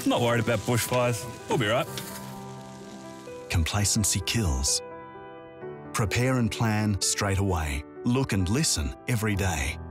Not worried about bushfires. We'll be right. Complacency kills. Prepare and plan straight away. Look and listen every day.